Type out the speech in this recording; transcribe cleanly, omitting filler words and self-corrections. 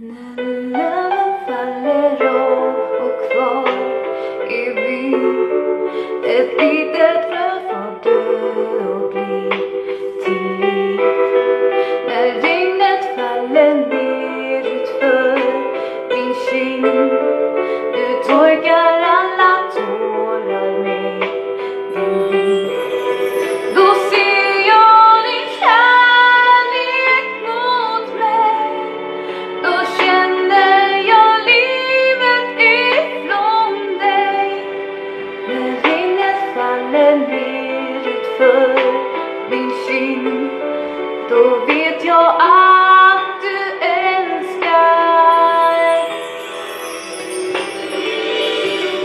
När löven faller av och kvar är vi ett litet frö får dö och bli till liv. När regnet faller ner utför din kind, du torkar alla tårar med din vind. Då ser jag din kärlek mot mig, då känner jag livet ifrån dig. När regnet faller ner utför min kind, då vet jag